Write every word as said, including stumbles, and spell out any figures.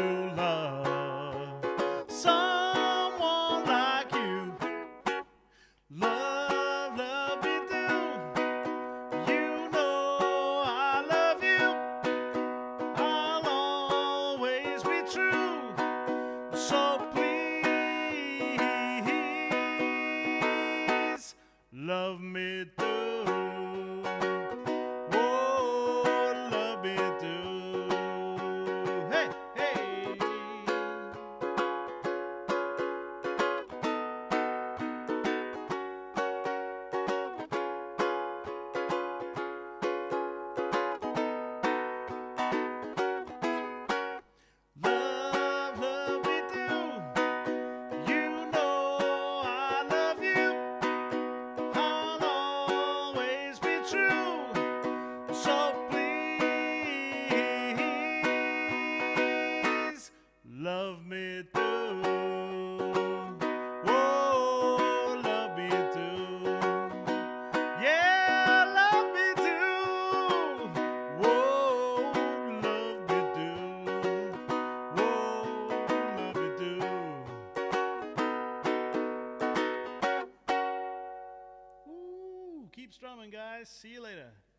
love someone like you. Love, love me do. You know I love you. I'll always be true. So please love me do. Love me do. Oh, love me do. Yeah, love me do. Oh, love me do. Oh, love me do. Ooh, keep strumming, guys. See you later.